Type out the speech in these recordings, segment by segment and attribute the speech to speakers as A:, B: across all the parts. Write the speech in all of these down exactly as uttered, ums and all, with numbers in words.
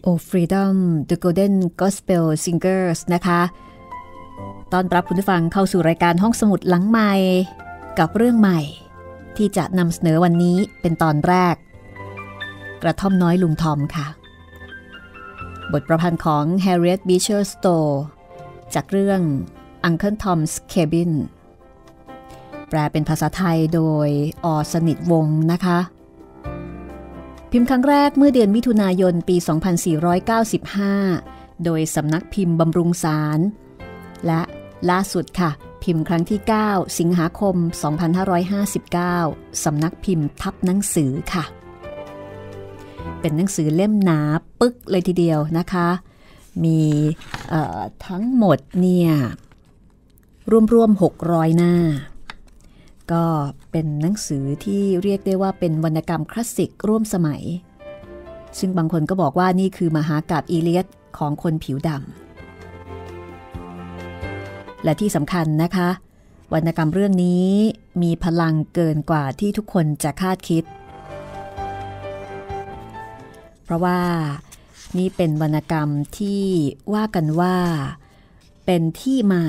A: Oh Freedom The Golden Gospel Singers นะคะตอนรับคุณผู้ฟังเข้าสู่รายการห้องสมุดหลังใหม่กับเรื่องใหม่ที่จะนำเสนอวันนี้เป็นตอนแรกกระท่อมน้อยลุงทอมค่ะบทประพันธ์ของ Harriet Beecher Stowe จากเรื่อง Uncle Tom's Cabin แปลเป็นภาษาไทยโดยอ.สนิทวงศ์นะคะพิมพ์ครั้งแรกเมื่อเดือนมิถุนายนปี สองพันสี่ร้อยเก้าสิบห้า โดยสำนักพิมพ์บำรุงสารและล่าสุดค่ะพิมพ์ครั้งที่ เก้า สิงหาคม สองพันห้าร้อยห้าสิบเก้า สำนักพิมพ์ทับหนังสือค่ะเป็นหนังสือเล่มหนาปึ๊กเลยทีเดียวนะคะมีทั้งหมดเนี่ยร่วมๆหกร้อยหน้าก็เป็นหนังสือที่เรียกได้ว่าเป็นวรรณกรรมคลาสสิกร่วมสมัยซึ่งบางคนก็บอกว่านี่คือมหากาพย์อีเลียดของคนผิวดำและที่สำคัญนะคะวรรณกรรมเรื่องนี้มีพลังเกินกว่าที่ทุกคนจะคาดคิดเพราะว่านี่เป็นวรรณกรรมที่ว่ากันว่าเป็นที่มา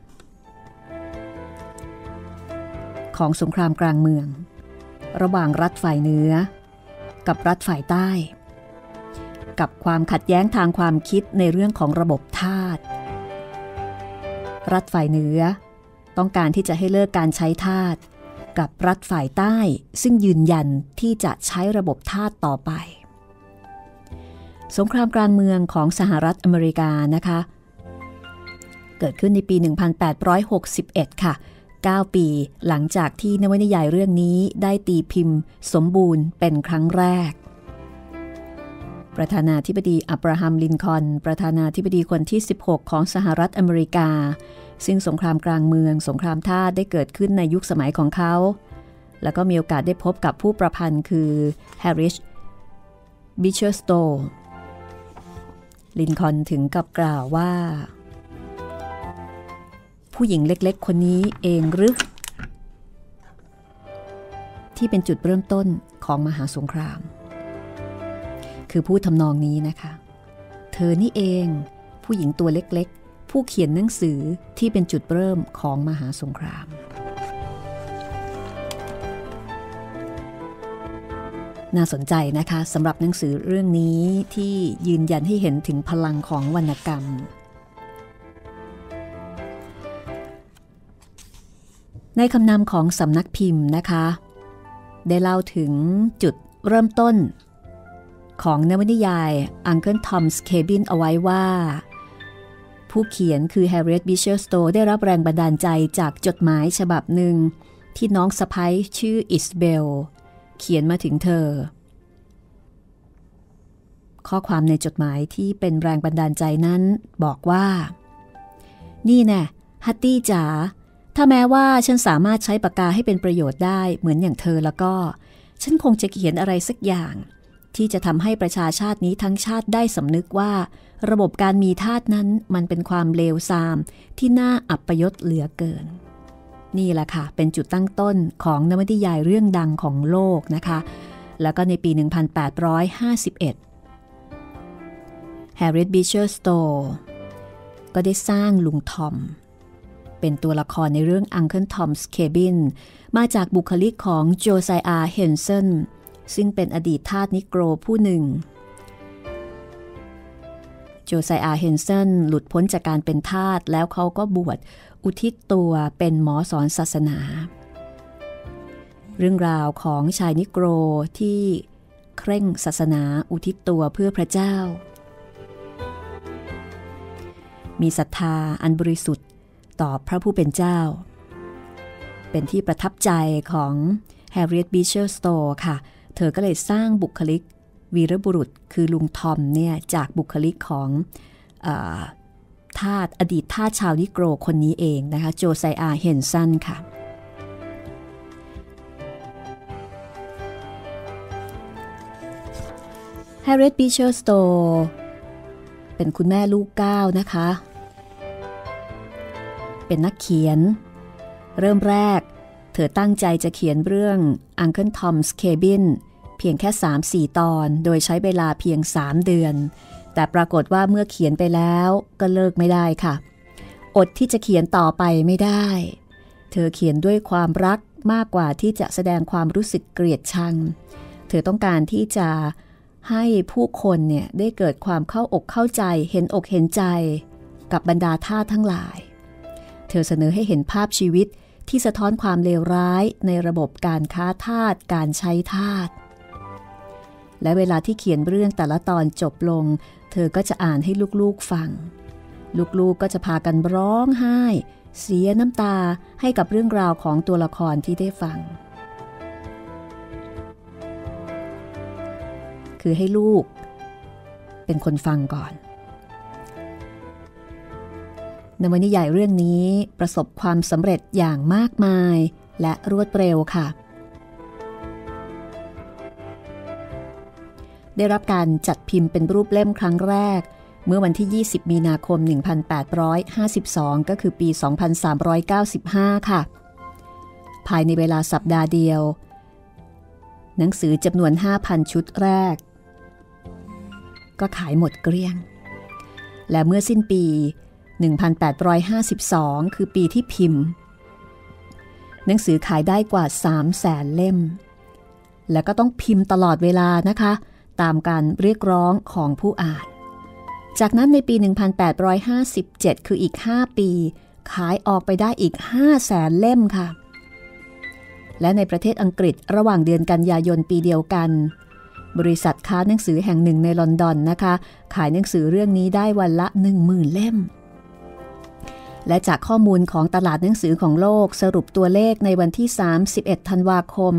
A: ของสงครามกลางเมืองระหว่างรัฐฝ่ายเหนือกับรัฐฝ่ายใต้กับความขัดแย้งทางความคิดในเรื่องของระบบทาสรัฐฝ่ายเหนือต้องการที่จะให้เลิกการใช้ทาสกับรัฐฝ่ายใต้ซึ่งยืนยันที่จะใช้ระบบทาสต่อไปสงครามกลางเมืองของสหรัฐอเมริกานะคะเกิดขึ้นในปี หนึ่งพันแปดร้อยหกสิบเอ็ด ค่ะเก้าปีหลังจากที่นวนิยายเรื่องนี้ได้ตีพิมพ์สมบูรณ์เป็นครั้งแรกประธานาธิบดีอับราฮัมลินคอล์นประธานาธิบดีคนที่สิบหกของสหรัฐอเมริกาซึ่งสงครามกลางเมืองสงครามทาสได้เกิดขึ้นในยุคสมัยของเขาแล้วก็มีโอกาสได้พบกับผู้ประพันธ์คือ Harriet Beecher Stowe ลินคอล์นถึงกับกล่าวว่าผู้หญิงเล็กๆคนนี้เองหรือที่เป็นจุดเริ่มต้นของมหาสงครามคือพูดทำนองนี้นะคะเธอนี่เองผู้หญิงตัวเล็กๆผู้เขียนหนังสือที่เป็นจุดเริ่มของมหาสงครามน่าสนใจนะคะสำหรับหนังสือเรื่องนี้ที่ยืนยันให้เห็นถึงพลังของวรรณกรรมในคำนำของสำนักพิมพ์นะคะได้เล่าถึงจุดเริ่มต้นของนวนิยาย Uncle Tom's Cabin เอาไว้ว่าผู้เขียนคือ Harriet Beecher Stowe ได้รับแรงบันดาลใจจากจดหมายฉบับหนึ่งที่น้องสะใภ้ชื่ออิสเบลเขียนมาถึงเธอข้อความในจดหมายที่เป็นแรงบันดาลใจนั้นบอกว่านี่แน่ฮัตตี้จ๋าถ้าแม้ว่าฉันสามารถใช้ปากกาให้เป็นประโยชน์ได้เหมือนอย่างเธอแล้วก็ฉันคงจะเขียนอะไรสักอย่างที่จะทำให้ประชาชาตินี้ทั้งชาติได้สำนึกว่าระบบการมีทาสนั้นมันเป็นความเลวทรามที่น่าอัปยศเหลือเกินนี่แหละค่ะเป็นจุดตั้งต้นของนวนิยายเรื่องดังของโลกนะคะแล้วก็ในปี หนึ่งพันแปดร้อยห้าสิบเอ็ด Harriet Beecher Stowe ก็ได้สร้างลุงทอมเป็นตัวละครในเรื่อง Uncle Tom's Cabin มาจากบุคลิกของโจไซอาห์ เฮนเซนซึ่งเป็นอดีตทาสนิโกรผู้หนึ่งโจไซอาห์ เฮนเซนหลุดพ้นจากการเป็นทาสแล้วเขาก็บวชอุทิศตัวเป็นหมอสอนศาสนาเรื่องราวของชายนิโกรที่เคร่งศาสนาอุทิศตัวเพื่อพระเจ้ามีศรัทธาอันบริสุทธิ์ต่อพระผู้เป็นเจ้าเป็นที่ประทับใจของ Harriet Beecher Stowe ค่ะเธอก็เลยสร้างบุคลิกวีรบุรุษคือลุงทอมเนี่ยจากบุคลิกของเอ่อทาสอดีตทาสชาวนิโกรคนนี้เองนะคะโจไซอาห์ เฮนเซนค่ะHarriet Beecher Stowe เป็นคุณแม่ลูกเก้านะคะเป็นนักเขียนเริ่มแรกเธอตั้งใจจะเขียนเรื่อง Uncle Tom's Cabin เพียงแค่ สามถึงสี่ ตอนโดยใช้เวลาเพียงสามเดือนแต่ปรากฏว่าเมื่อเขียนไปแล้วก็เลิกไม่ได้ค่ะอดที่จะเขียนต่อไปไม่ได้เธอเขียนด้วยความรักมากกว่าที่จะแสดงความรู้สึกเกลียดชังเธอต้องการที่จะให้ผู้คนเนี่ยได้เกิดความเข้าอกเข้าใจเห็นอกเห็นใจกับบรรดาทาสทั้งหลายเธอเสนอให้เห็นภาพชีวิตที่สะท้อนความเลวร้ายในระบบการค้าทาสการใช้ทาสและเวลาที่เขียนเรื่องแต่ละตอนจบลงเธอก็จะอ่านให้ลูกๆฟังลูกๆ ก, ก็จะพากันร้องไห้เสียน้ำตาให้กับเรื่องราวของตัวละครที่ได้ฟังคือให้ลูกเป็นคนฟังก่อนนวนิยายเรื่องนี้ประสบความสำเร็จอย่างมากมายและรวดเร็วค่ะได้รับการจัดพิมพ์เป็นรูปเล่มครั้งแรกเมื่อวันที่ยี่สิบมีนาคมหนึ่งพันแปดร้อยห้าสิบสองก็คือปีสองพันสามร้อยเก้าสิบห้าค่ะภายในเวลาสัปดาห์เดียวหนังสือจำนวน ห้าพัน ชุดแรกก็ขายหมดเกลี้ยงและเมื่อสิ้นปีหนึ่งพันแปดร้อยห้าสิบสองคือปีที่พิมพ์หนังสือขายได้กว่า สามแสน เล่มและก็ต้องพิมพ์ตลอดเวลานะคะตามการเรียกร้องของผู้อ่านจากนั้นในปีหนึ่งพันแปดร้อยห้าสิบเจ็ดคืออีกห้าปีขายออกไปได้อีก ห้าแสน เล่มค่ะและในประเทศอังกฤษระหว่างเดือนกันยายนปีเดียวกันบริษัทค้าหนังสือแห่งหนึ่งในลอนดอนนะคะขายหนังสือเรื่องนี้ได้วันละ หนึ่งหมื่น เล่มและจากข้อมูลของตลาดหนังสือของโลกสรุปตัวเลขในวันที่สามสิบเอ็ดธันวาคม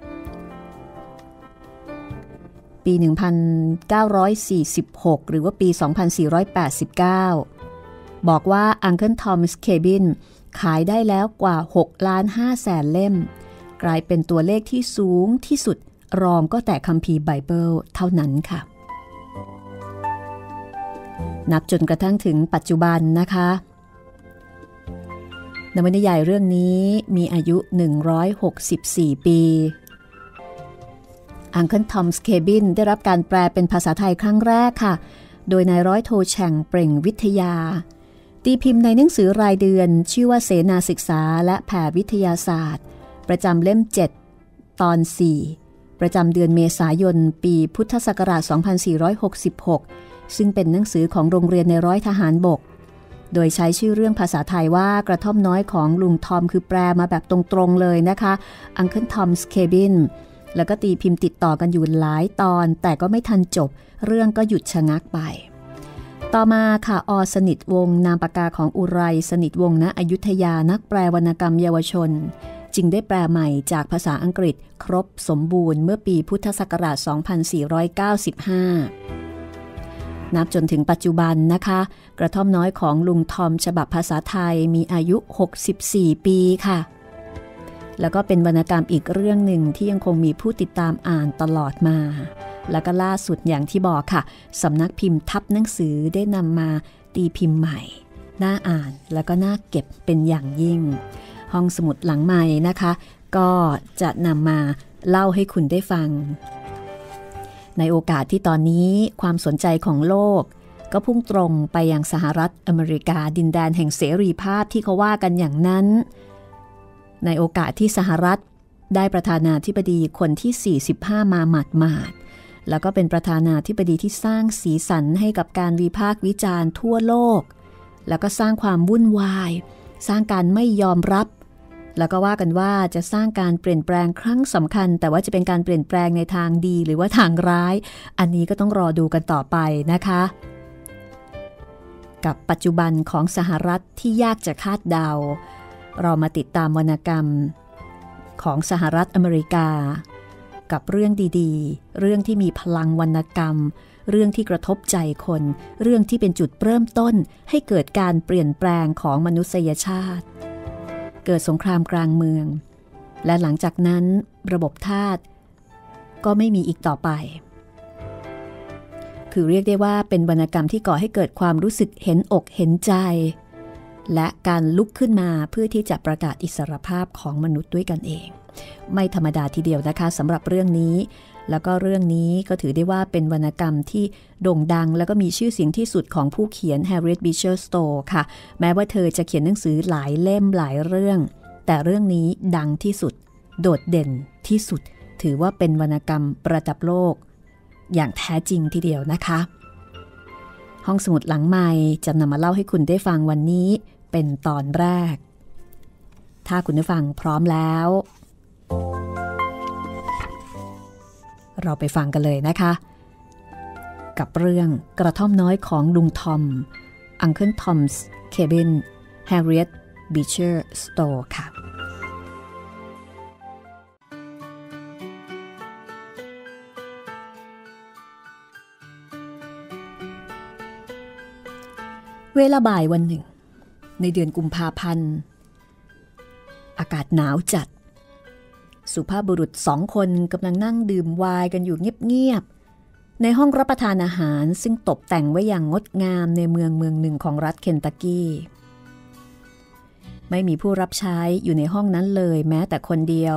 A: ปีหนึ่งพันเก้าร้อยสี่สิบหกหรือว่าปีสองพันสี่ร้อยแปดสิบเก้าบอกว่า Uncle Tom's Cabin ขายได้แล้วกว่าหกล้านห้าแสนเล่มกลายเป็นตัวเลขที่สูงที่สุดรองก็แต่คัมภีร์ไบเบิลเท่านั้นค่ะนับจนกระทั่งถึงปัจจุบันนะคะนวนิยายเรื่องนี้มีอายุหนึ่งร้อยหกสิบสี่ปี Uncle Tom's Cabin ได้รับการแปลเป็นภาษาไทยครั้งแรกค่ะโดยนายร้อยโทแฉ่งเปล่งวิทยาตีพิมพ์ในหนังสือรายเดือนชื่อว่าเสนาศึกษาและแผ่วิทยาศาสตร์ประจำเล่มเจ็ดตอนสี่ประจำเดือนเมษายนปีพุทธศักราชสองพันสี่ร้อยหกสิบหกซึ่งเป็นหนังสือของโรงเรียนในร้อยทหารบกโดยใช้ชื่อเรื่องภาษาไทยว่ากระท่อมน้อยของลุงทอมคือแปลมาแบบตรงๆเลยนะคะ Uncle Tom's Cabin แล้วก็ตีพิมพ์ติดต่อกันอยู่หลายตอนแต่ก็ไม่ทันจบเรื่องก็หยุดชะงักไปต่อมาค่ะอ.สนิทวงศ์นามปากกาของอุไรสนิทวงศ์ณอยุธยานักแปลวรรณกรรมเยาวชนจึงได้แปลใหม่จากภาษาอังกฤษครบสมบูรณ์เมื่อปีพุทธศักราชสองพันสี่ร้อยเก้าสิบห้านับจนถึงปัจจุบันนะคะกระท่อมน้อยของลุงทอมฉบับภาษาไทยมีอายุหกสิบสี่ปีค่ะแล้วก็เป็นวรรณกรรมอีกเรื่องหนึ่งที่ยังคงมีผู้ติดตามอ่านตลอดมาแล้วก็ล่าสุดอย่างที่บอกค่ะสำนักพิมพ์ทับหนังสือได้นำมาตีพิมพ์ใหม่น่าอ่านแล้วก็น่าเก็บเป็นอย่างยิ่งห้องสมุดหลังใหม่นะคะก็จะนำมาเล่าให้คุณได้ฟังในโอกาสที่ตอนนี้ความสนใจของโลกก็พุ่งตรงไปยังสหรัฐอเมริกาดินแดนแห่งเสรีภาพที่เขาว่ากันอย่างนั้นในโอกาสที่สหรัฐได้ประธานาธิบดีคนที่สี่สิบห้ามาหมาดๆแล้วก็เป็นประธานาธิบดีที่สร้างสีสันให้กับการวิพากษ์วิจารณ์ทั่วโลกแล้วก็สร้างความวุ่นวายสร้างการไม่ยอมรับแล้วก็ว่ากันว่าจะสร้างการเปลี่ยนแปลงครั้งสำคัญแต่ว่าจะเป็นการเปลี่ยนแปลงในทางดีหรือว่าทางร้ายอันนี้ก็ต้องรอดูกันต่อไปนะคะกับปัจจุบันของสหรัฐที่ยากจะคาดเดาเรามาติดตามวรรณกรรมของสหรัฐอเมริกากับเรื่องดีๆเรื่องที่มีพลังวรรณกรรมเรื่องที่กระทบใจคนเรื่องที่เป็นจุดเริ่มต้นให้เกิดการเปลี่ยนแปลงของมนุษยชาติเกิดสงครามกลางเมืองและหลังจากนั้นระบบทาสก็ไม่มีอีกต่อไปคือเรียกได้ว่าเป็นวรรณกรรมที่ก่อให้เกิดความรู้สึกเห็นอกเห็นใจและการลุกขึ้นมาเพื่อที่จะประกาศอิสรภาพของมนุษย์ด้วยกันเองไม่ธรรมดาทีเดียวนะคะสำหรับเรื่องนี้แล้วก็เรื่องนี้ก็ถือได้ว่าเป็นวรรณกรรมที่โด่งดังแล้วก็มีชื่อเสียงที่สุดของผู้เขียน Harriet Beecher Stowe ค่ะแม้ว่าเธอจะเขียนหนังสือหลายเล่มหลายเรื่องแต่เรื่องนี้ดังที่สุดโดดเด่นที่สุดถือว่าเป็นวรรณกรรมประดับโลกอย่างแท้จริงทีเดียวนะคะห้องสมุดหลังไมค์จะนำมาเล่าให้คุณได้ฟังวันนี้เป็นตอนแรกถ้าคุณได้ฟังพร้อมแล้วเราไปฟังกันเลยนะคะกับเรื่องกระท่อมน้อยของลุงทอม Uncle Tom's Cabin Harriet Beecher Stowe ค่ะเวลาบ่ายวันหนึ่งในเดือนกุมภาพันธ์อากาศหนาวจัดสุภาพบุรุษสองคนกำลังนั่งดื่มไวน์กันอยู่เงียบๆในห้องรับประทานอาหารซึ่งตกแต่งไว้อย่างงดงามในเมืองเมืองหนึ่งของรัฐเคนตักกี้ไม่มีผู้รับใช้อยู่ในห้องนั้นเลยแม้แต่คนเดียว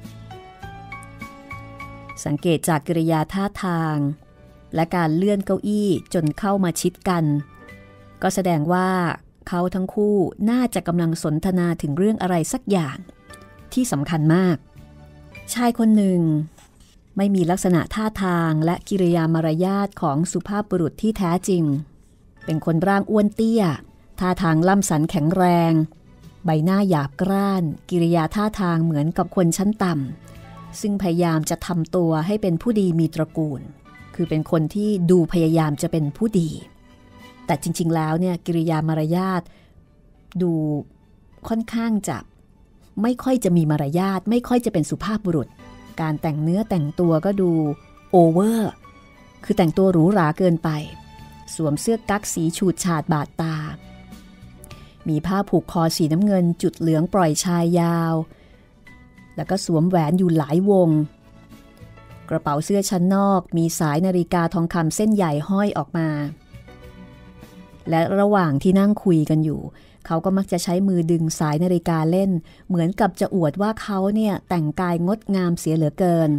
A: สังเกตจากกิริยาท่าทางและการเลื่อนเก้าอี้จนเข้ามาชิดกันก็แสดงว่าเขาทั้งคู่น่าจะกำลังสนทนาถึงเรื่องอะไรสักอย่างที่สำคัญมากชายคนหนึ่งไม่มีลักษณะท่าทางและกิริยามารยาทของสุภาพบุรุษที่แท้จริงเป็นคนร่างอ้วนเตี้ยท่าทางล่ำสันแข็งแรงใบหน้าหยาบกร้านกิริยาท่าทางเหมือนกับคนชั้นต่ำซึ่งพยายามจะทำตัวให้เป็นผู้ดีมีตระกูลคือเป็นคนที่ดูพยายามจะเป็นผู้ดีแต่จริงๆแล้วเนี่ยกิริยามารยาทดูค่อนข้างจะไม่ค่อยจะมีมารยาทไม่ค่อยจะเป็นสุภาพบุรุษการแต่งเนื้อแต่งตัวก็ดูโอเวอร์คือแต่งตัวหรูหราเกินไปสวมเสื้อกั๊กสีฉูดฉาดบาดตามีผ้าผูกคอสีน้ำเงินจุดเหลืองปล่อยชายยาวแล้วก็สวมแหวนอยู่หลายวงกระเป๋าเสื้อชั้นนอกมีสายนาฬิกาทองคำเส้นใหญ่ห้อยออกมาและระหว่างที่นั่งคุยกันอยู่เขาก็มักจะใช้มือดึงสายนาฬิกาเล่นเหมือนกับจะอวดว่าเขาเนี่ยแต่งกายงดงามเสียเหลือเกิน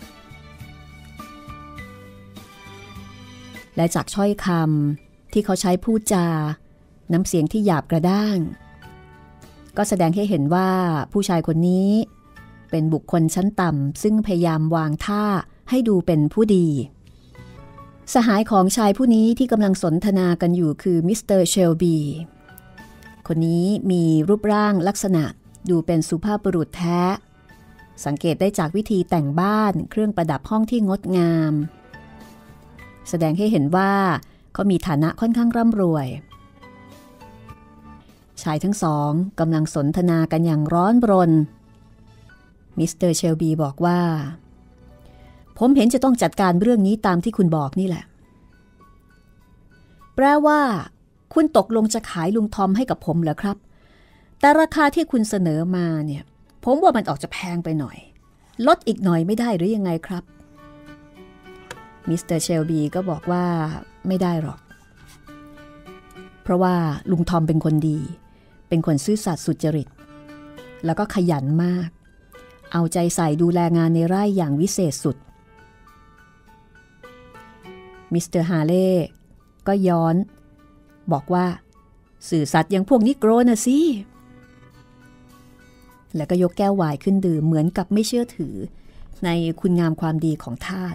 A: และจากถ้อยคำที่เขาใช้พูดจาน้ำเสียงที่หยาบกระด้างก็แสดงให้เห็นว่าผู้ชายคนนี้เป็นบุคคลชั้นต่ำซึ่งพยายามวางท่าให้ดูเป็นผู้ดีสหายของชายผู้นี้ที่กำลังสนทนากันอยู่คือมิสเตอร์เชลบีคนนี้มีรูปร่างลักษณะดูเป็นสุภาพบุรุษแท้สังเกตได้จากวิธีแต่งบ้านเครื่องประดับห้องที่งดงามแสดงให้เห็นว่าเขามีฐานะค่อนข้างร่ำรวยชายทั้งสองกำลังสนทนากันอย่างร้อนรนมิสเตอร์เชลบีบอกว่าผมเห็นจะต้องจัดการเรื่องนี้ตามที่คุณบอกนี่แหละแปลว่าคุณตกลงจะขายลุงทอมให้กับผมเหรอครับแต่ราคาที่คุณเสนอมาเนี่ยผมว่ามันออกจะแพงไปหน่อยลดอีกหน่อยไม่ได้หรือยังไงครับมิสเตอร์เชลบีก็บอกว่าไม่ได้หรอกเพราะว่าลุงทอมเป็นคนดีเป็นคนซื่อสัตย์สุจริตแล้วก็ขยันมากเอาใจใส่ดูแลงานในไร่อย่างวิเศษสุดมิสเตอร์ฮาเล่ก็ย้อนบอกว่าสื่อสัตย์อย่างพวกนิโกรนะสิแล้วก็ยกแก้วไวน์ขึ้นดื่มเหมือนกับไม่เชื่อถือในคุณงามความดีของทาส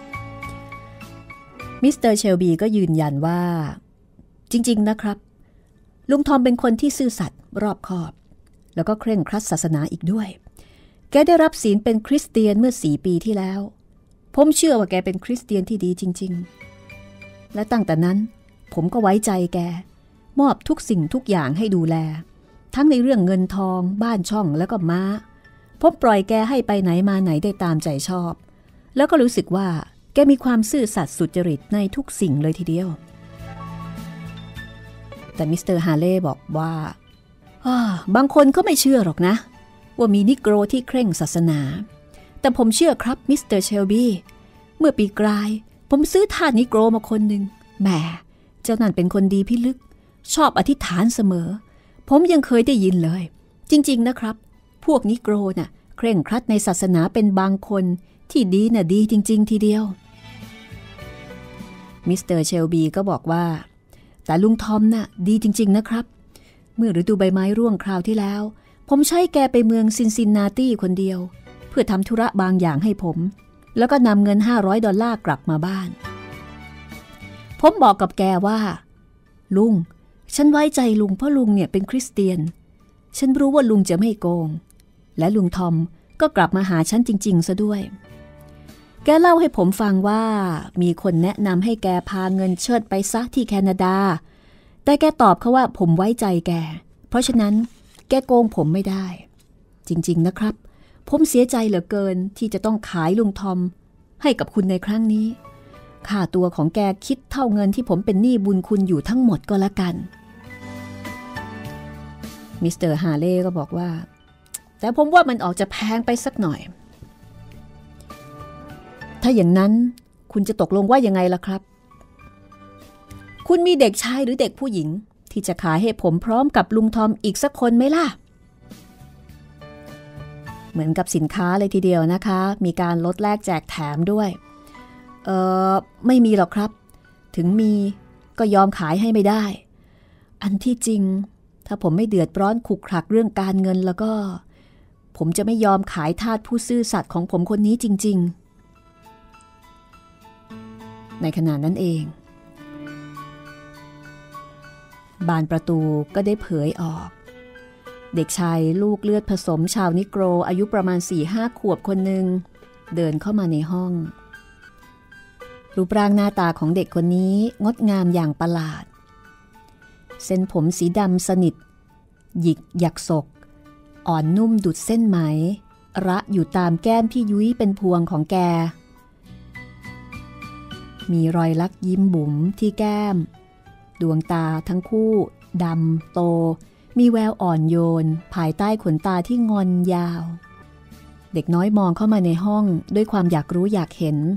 A: มิสเตอร์เชลบีก็ยืนยันว่าจริงๆนะครับลุงทอมเป็นคนที่ซื่อสัตย์รอบคอบแล้วก็เคร่งครัดศาสนาอีกด้วยแกได้รับศีลเป็นคริสเตียนเมื่อสี่ปีที่แล้วผมเชื่อว่าแกเป็นคริสเตียนที่ดีจริงๆและตั้งแต่นั้นผมก็ไว้ใจแกมอบทุกสิ่งทุกอย่างให้ดูแลทั้งในเรื่องเงินทองบ้านช่องแล้วก็ม้าผมปล่อยแกให้ไปไหนมาไหนได้ตามใจชอบแล้วก็รู้สึกว่าแกมีความซื่อสัตย์สุจริตในทุกสิ่งเลยทีเดียวแต่มิสเตอร์ฮาเล่บอกว่าบางคนก็ไม่เชื่อหรอกนะว่ามีนิโกรที่เคร่งศาสนาแต่ผมเชื่อครับมิสเตอร์เชลบีเมื่อปีกลายผมซื้อทาสนิโกรมาคนหนึ่งแหมเจ้านั่นเป็นคนดีพิลึกชอบอธิษฐานเสมอผมยังเคยได้ยินเลยจริงๆนะครับพวกนิโกรน่ะเคร่งครัดในศาสนาเป็นบางคนที่ดีน่ะดีจริงๆทีเดียวมิสเตอร์เชลบีก็บอกว่าแต่ลุงทอมน่ะดีจริงๆนะครับเมื่อฤดูใบไม้ร่วงคราวที่แล้วผมใช้แกไปเมืองซินซินนาตี้คนเดียวเพื่อทำธุระบางอย่างให้ผมแล้วก็นำเงินห้าร้อยดอลลาร์กลับมาบ้านผมบอกกับแกว่าลุงฉันไว้ใจลุงเพราะลุงเนี่ยเป็นคริสเตียนฉันรู้ว่าลุงจะไม่โกงและลุงทอมก็กลับมาหาฉันจริงๆซะด้วยแกเล่าให้ผมฟังว่ามีคนแนะนำให้แกพาเงินเชิดไปซะที่แคนาดาแต่แกตอบเขาว่าผมไว้ใจแกเพราะฉะนั้นแกโกงผมไม่ได้จริงๆนะครับผมเสียใจเหลือเกินที่จะต้องขายลุงทอมให้กับคุณในครั้งนี้ค่าตัวของแกคิดเท่าเงินที่ผมเป็นหนี้บุญคุณอยู่ทั้งหมดก็แล้วกันมิสเตอร์ฮาร์เลย์ก็บอกว่าแต่ผมว่ามันออกจะแพงไปสักหน่อยถ้าอย่างนั้นคุณจะตกลงว่ายังไงล่ะครับคุณมีเด็กชายหรือเด็กผู้หญิงที่จะขายให้ผมพร้อมกับลุงทอมอีกสักคนไหมล่ะเหมือนกับสินค้าเลยทีเดียวนะคะมีการลดแลกแจกแถมด้วยเออไม่มีหรอกครับถึงมีก็ยอมขายให้ไม่ได้อันที่จริงถ้าผมไม่เดือดร้อนขุกขลักเรื่องการเงินแล้วก็ผมจะไม่ยอมขายทาสผู้ซื่อสัตย์ของผมคนนี้จริงๆในขณะนั้นเองบานประตูก็ได้เผยออกเด็กชายลูกเลือดผสมชาวนิโกรอายุประมาณ สี่ห้า ขวบคนหนึ่งเดินเข้ามาในห้องรูปร่างหน้าตาของเด็กคนนี้งดงามอย่างประหลาดเส้นผมสีดำสนิทหยิกหยักศกอ่อนนุ่มดุจเส้นไหมระอยู่ตามแก้มที่ยุ้ยเป็นพวงของแกมีรอยลักยิ้มบุ๋มที่แก้มดวงตาทั้งคู่ดำโตมีแววอ่อนโยนภายใต้ขนตาที่งอนยาวเด็กน้อยมองเข้ามาในห้องด้วยความอยากรู้อยากเห็น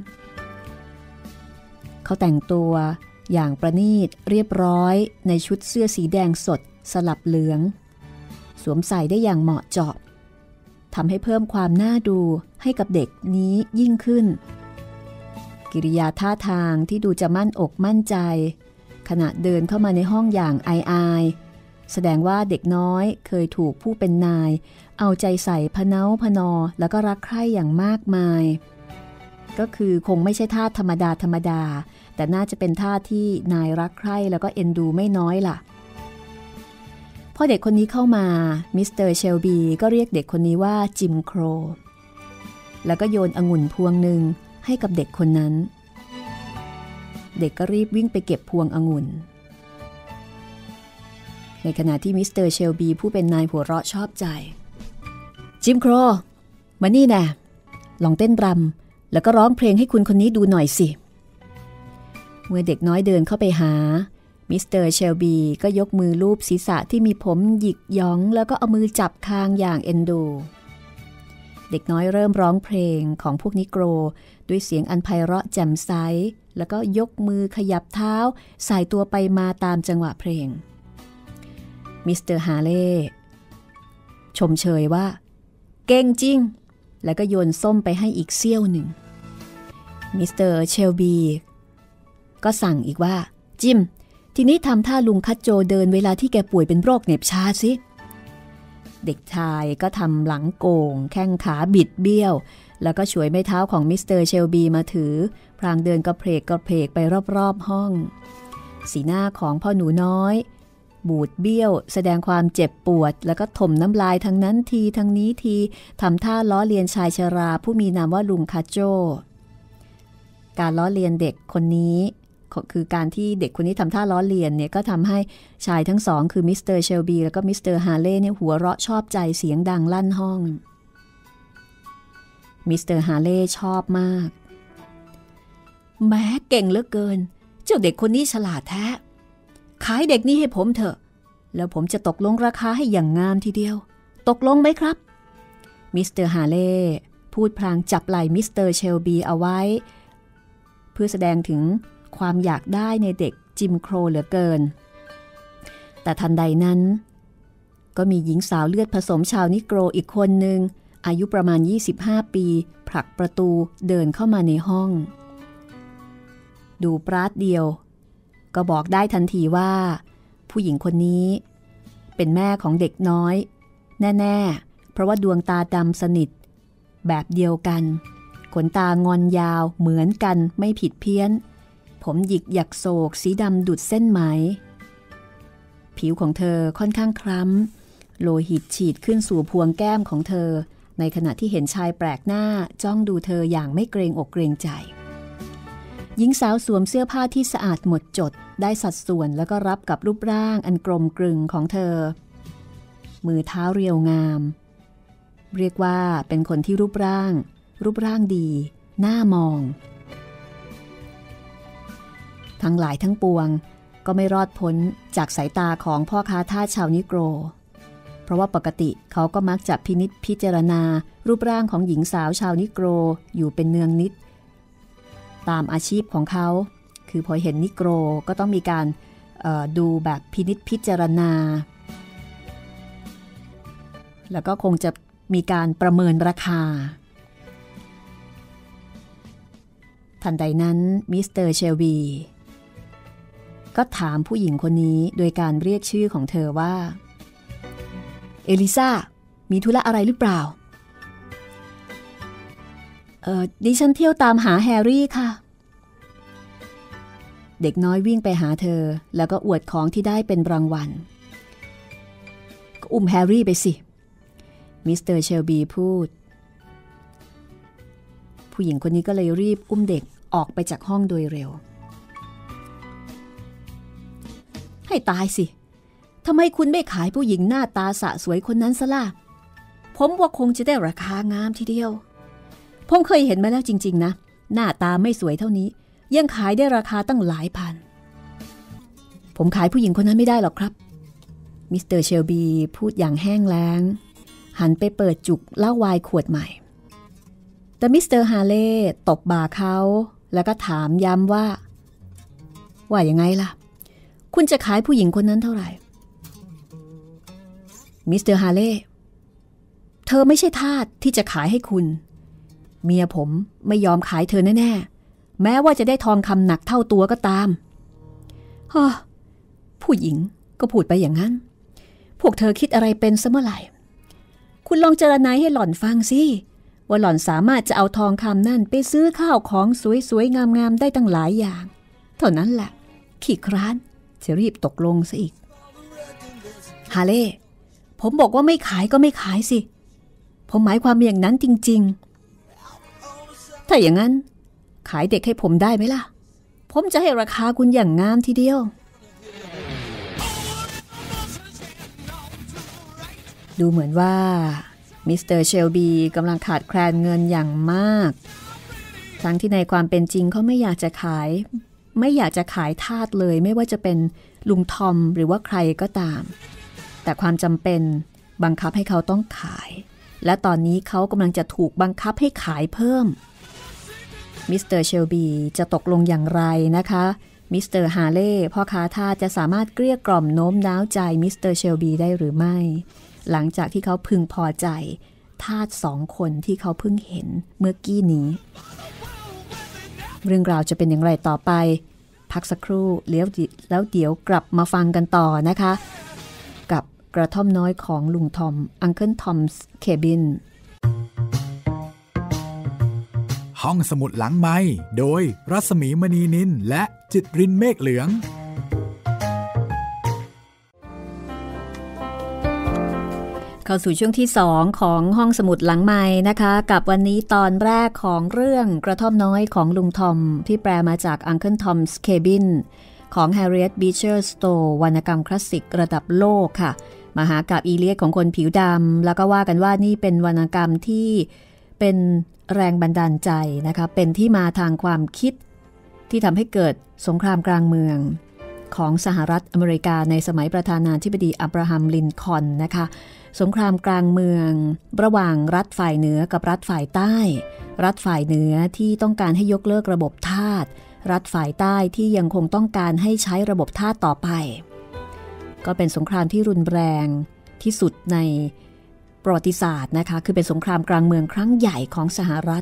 A: เขาแต่งตัวอย่างประณีตเรียบร้อยในชุดเสื้อสีแดงสดสลับเหลืองสวมใส่ได้อย่างเหมาะเจาะทำให้เพิ่มความน่าดูให้กับเด็กนี้ยิ่งขึ้นกิริยาท่าทางที่ดูจะมั่นอกมั่นใจขณะเดินเข้ามาในห้องอย่างอายๆแสดงว่าเด็กน้อยเคยถูกผู้เป็นนายเอาใจใส่พะเนาพะนอแล้วก็รักใคร่อย่างมากมายก็คือคงไม่ใช่ท่าธรรมดาธรรมดาแต่น่าจะเป็นท่าที่นายรักใคร่แล้วก็เอ็นดูไม่น้อยล่ะพอเด็กคนนี้เข้ามามิสเตอร์เชลบีก็เรียกเด็กคนนี้ว่าจิมโครแล้วก็โยนองุ่นพวงหนึ่งให้กับเด็กคนนั้นเด็กก็รีบวิ่งไปเก็บพวงองุ่นในขณะที่มิสเตอร์เชลบีผู้เป็นนายหัวเราะชอบใจจิมโครมานี่แน่ลองเต้นรำแล้วก็ร้องเพลงให้คุณคนนี้ดูหน่อยสิเมื่อเด็กน้อยเดินเข้าไปหามิสเตอร์เชลบีก็ยกมือลูบศีรษะที่มีผมหยิกหยองแล้วก็เอามือจับคางอย่างเอ็นดูเด็กน้อยเริ่มร้องเพลงของพวกนิโกรด้วยเสียงอันไพเราะแจ่มใสแล้วก็ยกมือขยับเท้าสายตัวไปมาตามจังหวะเพลงมิสเตอร์ฮาร์เลย์ชมเชยว่าเก่งจริงแล้วก็โยนส้มไปให้อีกเสี้ยวหนึ่งมิสเตอร์เชลบีก็สั่งอีกว่าจิมทีนี้ทำท่าลุงคัดโจเดินเวลาที่แกป่วยเป็นโรคเหน็บชาสิเด็กชายก็ทำหลังโก่งแข้งขาบิดเบี้ยวแล้วก็ฉวยไม้เท้าของมิสเตอร์เชลบีมาถือพลางเดินกระเพกกระเพกไปรอบๆห้องสีหน้าของพ่อหนูน้อยบูดเบี้ยวแสดงความเจ็บปวดแล้วก็ถมน้ำลายทั้งนั้นทีทั้งนี้ทีทำท่าล้อเลียนชายชราผู้มีนามว่าลุงคัดโจการล้อเลียนเด็กคนนี้คือการที่เด็กคนนี้ทำท่าล้อเลียนเนี่ยก็ทำให้ชายทั้งสองคือมิสเตอร์เชลบีแล้วก็มิสเตอร์ฮาร์เลย์เนี่ยหัวเราะชอบใจเสียงดังลั่นห้องมิสเตอร์ฮาร์เลย์ชอบมากแม้เก่งเหลือเกินเจ้าเด็กคนนี้ฉลาดแท้ขายเด็กนี้ให้ผมเถอะแล้วผมจะตกลงราคาให้อย่างงามทีเดียวตกลงไหมครับมิสเตอร์ฮาร์เลย์พูดพลางจับไหล่มิสเตอร์เชลบีเอาไว้เพื่อแสดงถึงความอยากได้ในเด็กจิมโครเหลือเกินแต่ทันใดนั้นก็มีหญิงสาวเลือดผสมชาวนิโกรอีกคนหนึ่งอายุประมาณยี่สิบห้าปีผลักประตูเดินเข้ามาในห้องดูปราดเดียวก็บอกได้ทันทีว่าผู้หญิงคนนี้เป็นแม่ของเด็กน้อยแน่ๆเพราะว่าดวงตาดำสนิทแบบเดียวกันขนตางอนยาวเหมือนกันไม่ผิดเพี้ยนผมหยิกหยักโศกสีดำดุดเส้นไหมผิวของเธอค่อนข้างคล้ำโลหิตฉีดขึ้นสู่พวงแก้มของเธอในขณะที่เห็นชายแปลกหน้าจ้องดูเธออย่างไม่เกรงอกเกรงใจหญิงสาวสวมเสื้อผ้าที่สะอาดหมดจดได้สัดส่วนแล้วก็รับกับรูปร่างอันกลมกลึงของเธอมือเท้าเรียวงามเรียกว่าเป็นคนที่รูปร่างรูปร่างดีน่ามองทั้งหลายทั้งปวงก็ไม่รอดพ้นจากสายตาของพ่อค้าทาสชาวนิโกรเพราะว่าปกติเขาก็มักจะพินิจพิจารณารูปร่างของหญิงสาวชาวนิโกรอยู่เป็นเนืองนิดตามอาชีพของเขาคือพอเห็นนิโกรก็ต้องมีการดูแบบพินิจพิจารณาแล้วก็คงจะมีการประเมินราคาทันใดนั้นมิสเตอร์เชลบีก็ถามผู้หญิงคนนี้โดยการเรียกชื่อของเธอว่าเอลิซามีธุระอะไรหรือเปล่าเอ่อดิฉันเที่ยวตามหาแฮร์รี่ค่ะเด็กน้อยวิ่งไปหาเธอแล้วก็อวดของที่ได้เป็นรางวัลก็อุ้มแฮร์รี่ไปสิมิสเตอร์เชลบีพูดผู้หญิงคนนี้ก็เลยรีบอุ้มเด็กออกไปจากห้องโดยเร็วให้ตายสิทำไมคุณไม่ขายผู้หญิงหน้าตาสะสวยคนนั้นซะล่ะผมว่าคงจะได้ราคางามทีเดียวผมเคยเห็นมาแล้วจริงๆนะหน้าตาไม่สวยเท่านี้ยังขายได้ราคาตั้งหลายพันผมขายผู้หญิงคนนั้นไม่ได้หรอกครับมิสเตอร์เชลบีพูดอย่างแห้งแล้งหันไปเปิดจุกเหล้าไวน์ขวดใหม่แต่มิสเตอร์ฮาเล่ตบบ่าเขาแล้วก็ถามย้ำว่าว่ายังไงล่ะคุณจะขายผู้หญิงคนนั้นเท่าไหร่มิสเตอร์ฮาเล่เธอไม่ใช่ทาสที่จะขายให้คุณเมียผมไม่ยอมขายเธอแน่ๆแม้ว่าจะได้ทองคำหนักเท่าตัวก็ตามฮะผู้หญิงก็พูดไปอย่างนั้นพวกเธอคิดอะไรเป็นซะเมื่อไหร่คุณลองเจรนายให้หล่อนฟังสิว่าหล่อนสามารถจะเอาทองคำนั่นไปซื้อข้าวของสวยๆงามๆได้ตั้งหลายอย่างเท่านั้นแหละขี้คร้านจะรีบตกลงซะอีกฮาเล่ผมบอกว่าไม่ขายก็ไม่ขายสิผมหมายความอย่างนั้นจริงๆถ้าอย่างนั้นขายเด็กให้ผมได้ไหมล่ะผมจะให้ราคาคุณอย่างงามทีเดียวดูเหมือนว่ามิสเตอร์เชลบีกำลังขาดแคลนเงินอย่างมากทั้งที่ในความเป็นจริงเขาไม่อยากจะขายไม่อยากจะขายทาสเลยไม่ว่าจะเป็นลุงทอมหรือว่าใครก็ตามแต่ความจำเป็นบังคับให้เขาต้องขายและตอนนี้เขากำลังจะถูกบังคับให้ขายเพิ่มมิสเตอร์เชลบีจะตกลงอย่างไรนะคะมิสเตอร์ฮาเล่พ่อค้าทาสจะสามารถเกลี้ยกล่อมโน้มน้าวใจมิสเตอร์เชลบีได้หรือไม่หลังจากที่เขาพึงพอใจทาสสองคนที่เขาเพิ่งเห็นเมื่อกี้นี้เรื่องราวจะเป็นอย่างไรต่อไปพักสักครู่แล้วแล้วเดี๋ยวกลับมาฟังกันต่อนะคะกับกระท่อมน้อยของลุงทอม Uncle Tom's Cabin
B: ห้องสมุดหลังไมค์โดยรัศมีมณีนินและจิตรินเมฆเหลือง
A: เข้าสู่ช่วงที่สองของห้องสมุดหลังไมค์นะคะกับวันนี้ตอนแรกของเรื่องกระท่อมน้อยของลุงทอมที่แปลมาจาก Uncle Tom's Cabin ของ Harriet Beecher Stowe วรรณกรรมคลาสสิกระดับโลกค่ะมหากาพย์อีเลียดของคนผิวดำแล้วก็ว่ากันว่านี่เป็นวรรณกรรมที่เป็นแรงบันดาลใจนะคะเป็นที่มาทางความคิดที่ทำให้เกิดสงครามกลางเมืองของสหรัฐอเมริกาในสมัยประธานาธิบดีอับราฮัมลินคอล์นนะคะสงครามกลางเมืองระหว่างรัฐฝ่ายเหนือกับรัฐฝ่ายใต้รัฐฝ่ายเหนือที่ต้องการให้ยกเลิกระบบทาสรัฐฝ่ายใต้ที่ยังคงต้องการให้ใช้ระบบทาสต่อไปก็เป็นสงครามที่รุนแรงที่สุดในประวัติศาสตร์นะคะคือเป็นสงครามกลางเมืองครั้งใหญ่ของสหรัฐ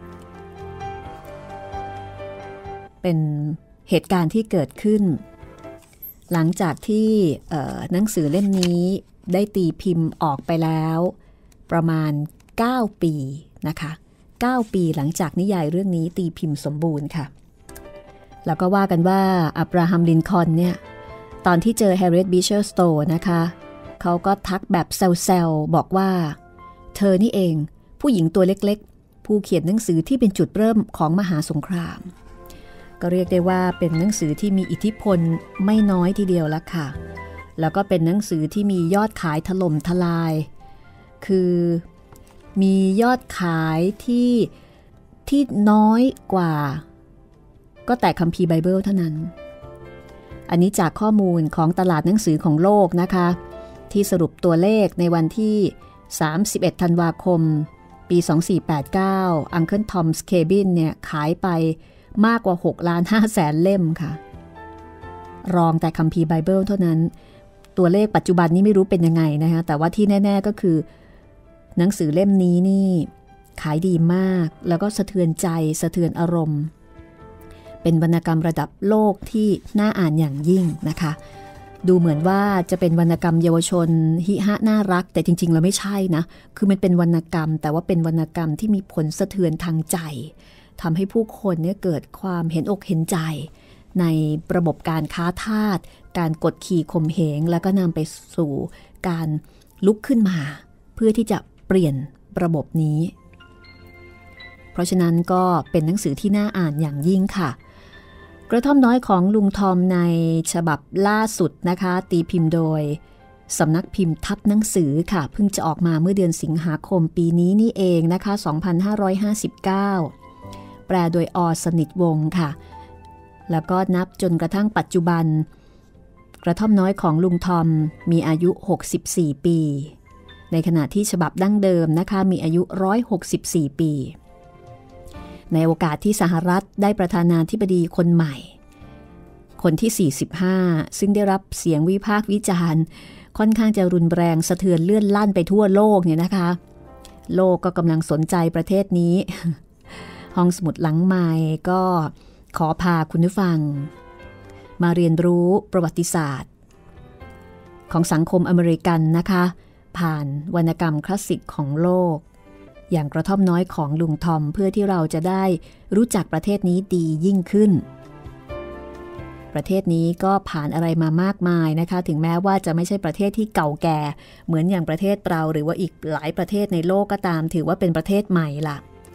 A: เป็นเหตุการณ์ที่เกิดขึ้นหลังจากที่หนังสือเล่มนี้ได้ตีพิมพ์ออกไปแล้วประมาณเก้าปีนะคะเก้าปีหลังจากนิยายเรื่องนี้ตีพิมพ์สมบูรณ์ค่ะแล้วก็ว่ากันว่าอับราฮัมลินคอล์นเนี่ยตอนที่เจอแฮร์ริเอต บีเชอร์สโตว์นะคะเขาก็ทักแบบแซวๆบอกว่าเธอนี่เองผู้หญิงตัวเล็กๆผู้เขียนหนังสือที่เป็นจุดเริ่มของมหาสงครามก็เรียกได้ว่าเป็นหนังสือที่มีอิทธิพลไม่น้อยทีเดียวละค่ะแล้วก็เป็นหนังสือที่มียอดขายถล่มทลายคือมียอดขายที่ที่น้อยกว่าก็แต่คัมภีร์ไบเบิลเท่านั้นอันนี้จากข้อมูลของตลาดหนังสือของโลกนะคะที่สรุปตัวเลขในวันที่สามสิบเอ็ดธันวาคมปีสองพันสี่ร้อยแปดสิบเก้า Uncle Tom's Cabin เนี่ยขายไปมากกว่าหกล้านห้าแสนเล่มค่ะรองแต่คัมภีร์ไบเบิลเท่านั้นตัวเลขปัจจุบันนี้ไม่รู้เป็นยังไงนะคะแต่ว่าที่แน่ๆก็คือหนังสือเล่มนี้นี่ขายดีมากแล้วก็สะเทือนใจสะเทือนอารมณ์เป็นวรรณกรรมระดับโลกที่น่าอ่านอย่างยิ่งนะคะดูเหมือนว่าจะเป็นวรรณกรรมเยาวชนฮิฮะน่ารักแต่จริงๆแล้วไม่ใช่นะคือมันเป็นวรรณกรรมแต่ว่าเป็นวรรณกรรมที่มีผลสะเทือนทางใจทำให้ผู้คนเนี่ยเกิดความเห็นอกเห็นใจในระบบการค้าทาสการกดขี่ข่มเหงแล้วก็นำไปสู่การลุกขึ้นมาเพื่อที่จะเปลี่ยนระบบนี้เพราะฉะนั้นก็เป็นหนังสือที่น่าอ่านอย่างยิ่งค่ะกระท่อมน้อยของลุงทอมในฉบับล่าสุดนะคะตีพิมพ์โดยสำนักพิมพ์ทับหนังสือค่ะเพิ่งจะออกมาเมื่อเดือนสิงหาคมปีนี้นี่เองนะคะสองพันห้าร้อยห้าสิบเก้าแปลโดยอ.สนิทวงศ์ค่ะแล้วก็นับจนกระทั่งปัจจุบันกระท่อมน้อยของลุงทอมมีอายุหกสิบสี่ปีในขณะที่ฉบับดั้งเดิมนะคะมีอายุหนึ่งร้อยหกสิบสี่ปีในโอกาสที่สหรัฐได้ประธานาธิบดีคนใหม่คนที่สี่สิบห้าซึ่งได้รับเสียงวิพากษ์วิจารณ์ค่อนข้างจะรุนแรงสะเทือนเลื่อนลั่นไปทั่วโลกเนี่ยนะคะโลกก็กำลังสนใจประเทศนี้ห้องสมุดหลังไมค์ก็ขอพาคุณผู้ฟังมาเรียนรู้ประวัติศาสตร์ของสังคมอเมริกันนะคะผ่านวรรณกรรมคลาสสิกของโลกอย่างกระท่อมน้อยของลุงทอมเพื่อที่เราจะได้รู้จักประเทศนี้ดียิ่งขึ้นประเทศนี้ก็ผ่านอะไรมามากมายนะคะถึงแม้ว่าจะไม่ใช่ประเทศที่เก่าแก่เหมือนอย่างประเทศเราหรือว่าอีกหลายประเทศในโลกก็ตามถือว่าเป็นประเทศใหม่ล่ะ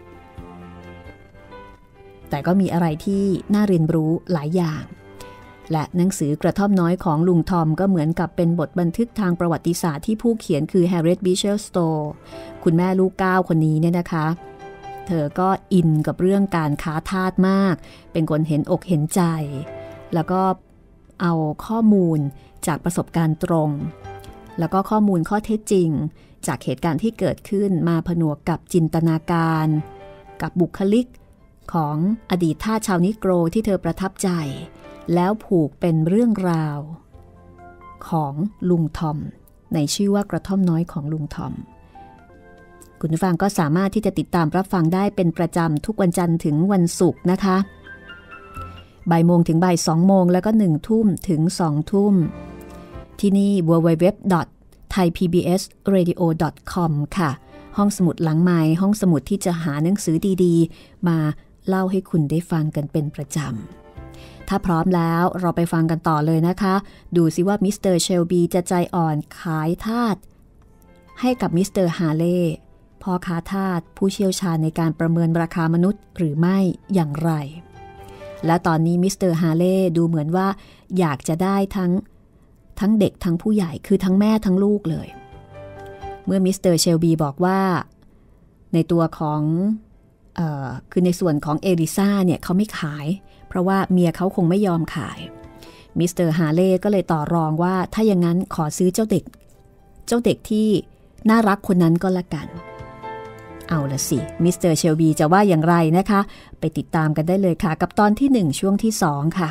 A: แต่ก็มีอะไรที่น่าเรียนรู้หลายอย่างและหนังสือกระท่อมน้อยของลุงทอมก็เหมือนกับเป็นบทบันทึกทางประวัติศาสตร์ที่ผู้เขียนคือแฮร์ริเอต บีเชอร์สโตว์คุณแม่ลูกเก้าคนนี้เนี่ยนะคะเธอก็อินกับเรื่องการค้าทาสมากเป็นคนเห็นอกเห็นใจแล้วก็เอาข้อมูลจากประสบการณ์ตรงแล้วก็ข้อมูลข้อเท็จจริงจากเหตุการณ์ที่เกิดขึ้นมาผนวกกับจินตนาการกับบุคลิกของอดีตทาสชาวนิโกรที่เธอประทับใจแล้วผูกเป็นเรื่องราวของลุงทอมในชื่อว่ากระท่อมน้อยของลุงทอมคุณผู้ฟังก็สามารถที่จะติดตามรับฟังได้เป็นประจำทุกวันจันทร์ถึงวันศุกร์นะคะบ่ายโมงถึงบ่ายสองโมงแล้วก็หนึ่งทุ่มถึงสองทุ่มที่นี่ ดับเบิลยู ดับเบิลยู ดับเบิลยู ดอท ไทย พี บี เอส เรดิโอ ดอท คอม ค่ะห้องสมุดหลังไมค์ห้องสมุดที่จะหาหนังสือดีๆมาเล่าให้คุณได้ฟังกันเป็นประจำถ้าพร้อมแล้วเราไปฟังกันต่อเลยนะคะดูสิว่ามิสเตอร์เชลบีจะใจอ่อนขายทาสให้กับมิสเตอร์ฮาร์เลย์พ่อค้าทาสผู้เชี่ยวชาญในการประเมินราคามนุษย์หรือไม่อย่างไรและตอนนี้มิสเตอร์ฮาร์เลย์ดูเหมือนว่าอยากจะได้ทั้งทั้งเด็กทั้งผู้ใหญ่คือทั้งแม่ทั้งลูกเลยเมื่อมิสเตอร์เชลบีบอกว่าในตัวของเอ่อคือในส่วนของเอลิซาเนี่ยเขาไม่ขายเพราะว่าเมียเขาคงไม่ยอมขายมิสเตอร์ฮาร์เลย์ก็เลยต่อรองว่าถ้าอย่างนั้นขอซื้อเจ้าเด็กเจ้าเด็กที่น่ารักคนนั้นก็แล้วกันเอาละสิมิสเตอร์เชลบีจะว่าอย่างไรนะคะไปติดตามกันได้เลยค่ะกับตอนที่หนึ่งช่วงที่สองค่ะ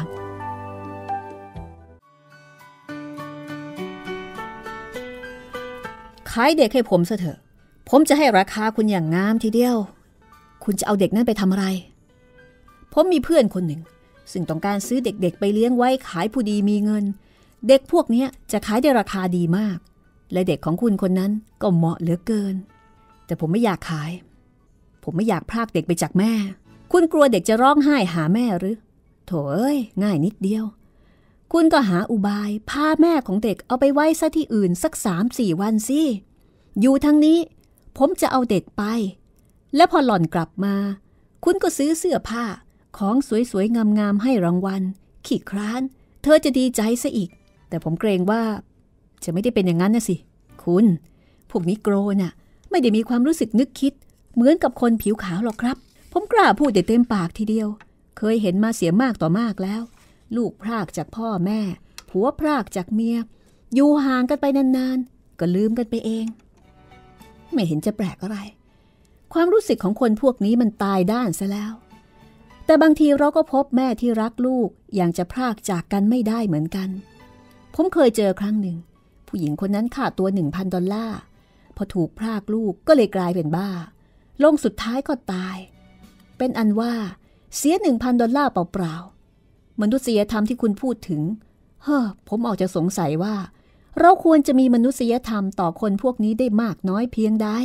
A: ขายเด็กให้ผมซะเถอะผมจะให้ราคาคุณอย่างงามทีเดียวคุณจะเอาเด็กนั่นไปทำอะไรผมมีเพื่อนคนหนึ่งซึ่งต้องการซื้อเด็กๆไปเลี้ยงไว้ขายผู้ดีมีเงินเด็กพวกนี้จะขายได้ราคาดีมากและเด็กของคุณคนนั้นก็เหมาะเหลือเกินแต่ผมไม่อยากขายผมไม่อยากพรากเด็กไปจากแม่คุณกลัวเด็กจะร้องไห้หาแม่หรือโถเอ้ยง่ายนิดเดียวคุณก็หาอุบายพาแม่ของเด็กเอาไปไว้ซะที่อื่นสัก สามสี่ วันสิอยู่ทางนี้ผมจะเอาเด็กไปและพอหล่อนกลับมาคุณก็ซื้อเสื้อผ้าของสวยๆงามๆให้รางวัลขี้คร้านเธอจะดีใจซะอีกแต่ผมเกรงว่าจะไม่ได้เป็นอย่างนั้นนะสิคุณพวกนี้โกรน่ะไม่ได้มีความรู้สึกนึกคิดเหมือนกับคนผิวขาวหรอกครับผมกล้าพูดได้เต็มปากทีเดียวเคยเห็นมาเสียมากต่อมากแล้วลูกพรากจากพ่อแม่ผัวพรากจากเมียอยู่ห่างกันไปนานๆก็ลืมกันไปเองไม่เห็นจะแปลกอะไรความรู้สึกของคนพวกนี้มันตายด้านซะแล้วแต่บางทีเราก็พบแม่ที่รักลูกอย่างจะพรากจากกันไม่ได้เหมือนกันผมเคยเจอครั้งหนึ่งผู้หญิงคนนั้นค่าตัว หนึ่งพัน ดอลลาร์พอถูกพรากลูกก็เลยกลายเป็นบ้าลงสุดท้ายก็ตายเป็นอันว่าเสีย หนึ่งพัน ดอลลาร์เปล่าๆมนุษยธรรมที่คุณพูดถึงเฮ้อผมออกจะสงสัยว่าเราควรจะมีมนุษยธรรมต่อคนพวกนี้ได้มากน้อยเพียงใด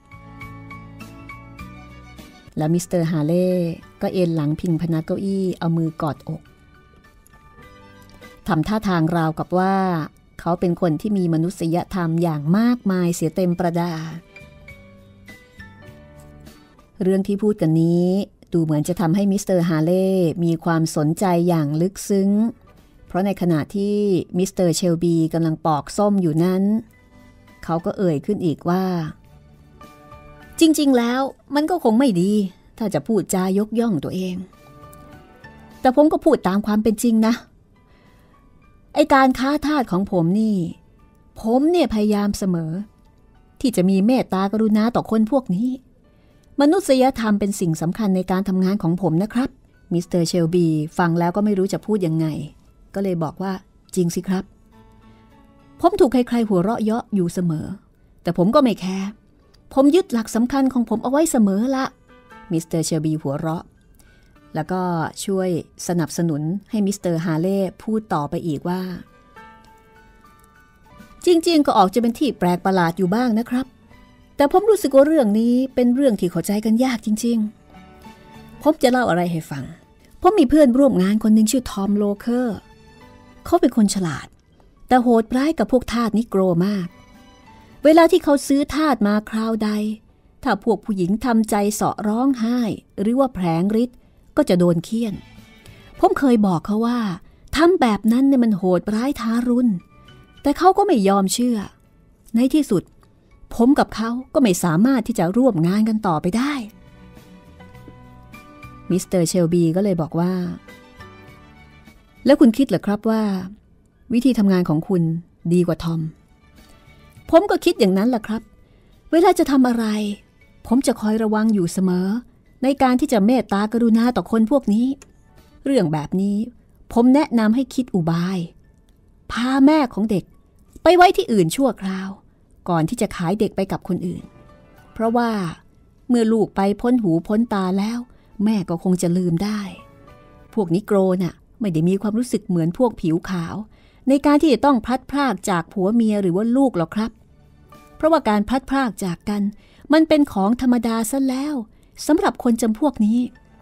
A: แล้วมิสเตอร์ฮาร์เลย์ก็เอนหลังพิงพนักเก้าอี้เอามือกอดอกทำท่าทางราวกับว่าเขาเป็นคนที่มีมนุษยธรรมอย่างมากมายเสียเต็มประดาเรื่องที่พูดกันนี้ดูเหมือนจะทำให้มิสเตอร์ฮาร์เลย์มีความสนใจอย่างลึกซึ้งเพราะในขณะที่มิสเตอร์เชลบีกำลังปอกส้มอยู่นั้นเขาก็เอ่ยขึ้นอีกว่าจริงๆแล้วมันก็คงไม่ดีถ้าจะพูดจายกย่องตัวเองแต่ผมก็พูดตามความเป็นจริงนะไอการค้าทาสของผมนี่ผมเนี่ยพยายามเสมอที่จะมีเมตตากรุณาต่อคนพวกนี้มนุษยธรรมเป็นสิ่งสำคัญในการทำงานของผมนะครับมิสเตอร์เชลบีฟังแล้วก็ไม่รู้จะพูดยังไงก็เลยบอกว่าจริงสิครับผมถูกใครๆหัวเราะเยาะอยู่เสมอแต่ผมก็ไม่แคร์ผมยึดหลักสำคัญของผมเอาไว้เสมอละมิสเตอร์เชลบีหัวเราะแล้วก็ช่วยสนับสนุนให้มิสเตอร์ฮาร์เลย์พูดต่อไปอีกว่าจริงๆก็ออกจะเป็นที่แปลกประหลาดอยู่บ้างนะครับแต่ผมรู้สึกว่าเรื่องนี้เป็นเรื่องที่เข้าใจกันยากจริงๆผมจะเล่าอะไรให้ฟังผมมีเพื่อนร่วมงานคนหนึ่งชื่อทอมโลเคอร์เขาเป็นคนฉลาดแต่โหดร้ายกับพวกทาสนิโกรมากเวลาที่เขาซื้อทาสมาคราวใดถ้าพวกผู้หญิงทำใจเสาะร้องไห้หรือว่าแผลงฤทธิ์ก็จะโดนเฆี่ยนผมเคยบอกเขาว่าทำแบบนั้นเนี่ยมันโหดร้ายทารุณแต่เขาก็ไม่ยอมเชื่อในที่สุดผมกับเขาก็ไม่สามารถที่จะร่วมงานกันต่อไปได้มิสเตอร์เชลบีก็เลยบอกว่าแล้วคุณคิดเหรอครับว่าวิธีทำงานของคุณดีกว่าทอมผมก็คิดอย่างนั้นแหละครับเวลาจะทำอะไรผมจะคอยระวังอยู่เสมอในการที่จะเมตตากรุณาต่อคนพวกนี้เรื่องแบบนี้ผมแนะนำให้คิดอุบายพาแม่ของเด็กไปไว้ที่อื่นชั่วคราวก่อนที่จะขายเด็กไปกับคนอื่นเพราะว่าเมื่อลูกไปพ้นหูพ้นตาแล้วแม่ก็คงจะลืมได้พวกนิโกรน่ะไม่ได้มีความรู้สึกเหมือนพวกผิวขาวในการที่จะต้องพลัดพรากจากผัวเมียหรือว่าลูกหรอกครับเพราะว่าการพลัดพรากจากกันมันเป็นของธรรมดาซะแล้วสำหรับคนจำพวกนี้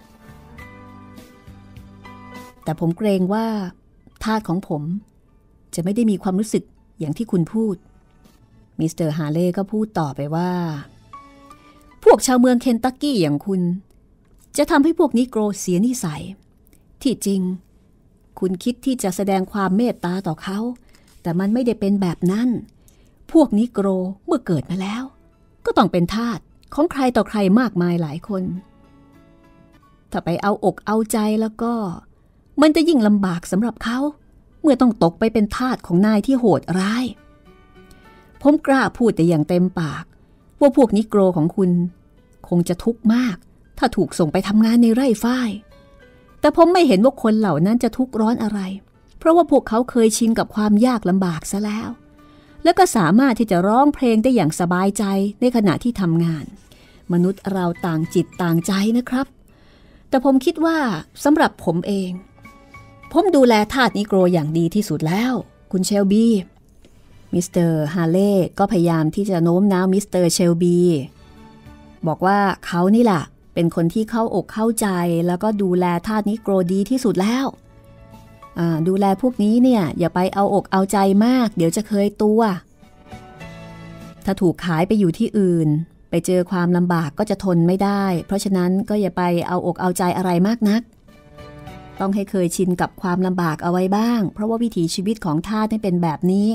A: แต่ผมเกรงว่าทาสของผมจะไม่ได้มีความรู้สึกอย่างที่คุณพูดมิสเตอร์ฮาร์เลย์ก็พูดต่อไปว่าพวกชาวเมืองเคนตักกี้อย่างคุณจะทำให้พวกนิโกรเสียนิสัยที่จริงคุณคิดที่จะแสดงความเมตตาต่อเขาแต่มันไม่ได้เป็นแบบนั้นพวกนิโกรเมื่อเกิดมาแล้วก็ต้องเป็นทาสของใครต่อใครมากมายหลายคนถ้าไปเอาอกเอาใจแล้วก็มันจะยิ่งลำบากสำหรับเขาเมื่อต้องตกไปเป็นทาสของนายที่โหดร้ายผมกล้าพูดแต่อย่างเต็มปากว่าพวกนิโกรของคุณคงจะทุกข์มากถ้าถูกส่งไปทำงานในไร่ฝ้ายแต่ผมไม่เห็นว่าคนเหล่านั้นจะทุกข์ร้อนอะไรเพราะว่าพวกเขาเคยชินกับความยากลำบากซะแล้วแล้วก็สามารถที่จะร้องเพลงได้อย่างสบายใจในขณะที่ทำงานมนุษย์เราต่างจิตต่างใจนะครับแต่ผมคิดว่าสำหรับผมเองผมดูแลทาสนิโกรอย่างดีที่สุดแล้วคุณเชลบีมิสเตอร์ฮาร์เลย์ก็พยายามที่จะโน้มน้าวมิสเตอร์เชลบีบอกว่าเขานี่แหละเป็นคนที่เข้าอกเข้าใจแล้วก็ดูแลทาสนิโกรดีที่สุดแล้วดูแลพวกนี้เนี่ยอย่าไปเอาอกเอาใจมากเดี๋ยวจะเคยตัวถ้าถูกขายไปอยู่ที่อื่นไปเจอความลำบากก็จะทนไม่ได้เพราะฉะนั้นก็อย่าไปเอาอกเอาใจอะไรมากนักต้องให้เคยชินกับความลำบากเอาไว้บ้างเพราะว่าวิถีชีวิตของทาสนี่เป็นแบบนี้